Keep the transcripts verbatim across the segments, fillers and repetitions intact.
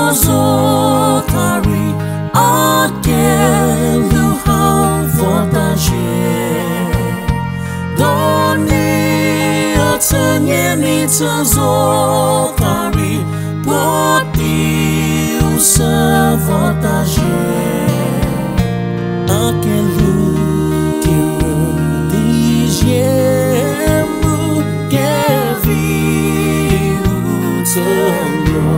zotari ake luhang vodaje doni atanye ni zotari poti usa vodaje ake lu tiro dije mu kevi utonyo.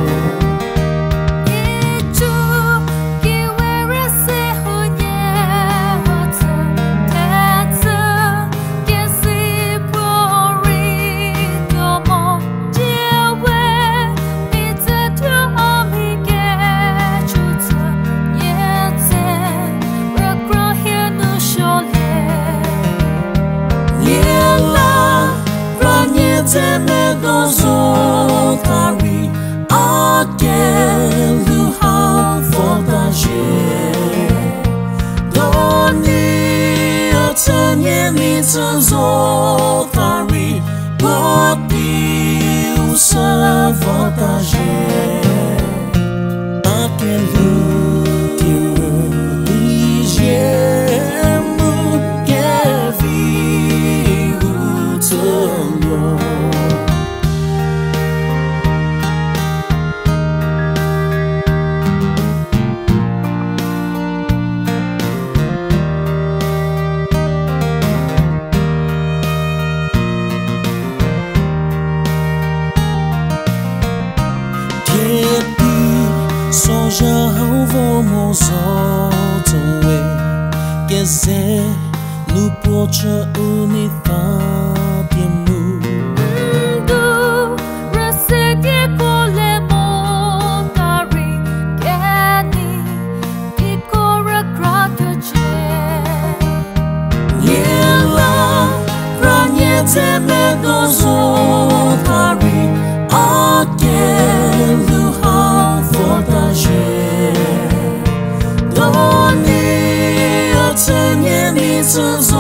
Temedo zotari ake luhang vodaje doni atanye ni zotari poti usa vodaje ake lu tiro dije mu kevi utonyo. Sonja vamos otowe Kese nu pocha unifatiemu Ndu resedie kole motari Keni ikora krataje Yela pranyete medozotari ake luhang vodaje doni atanye ni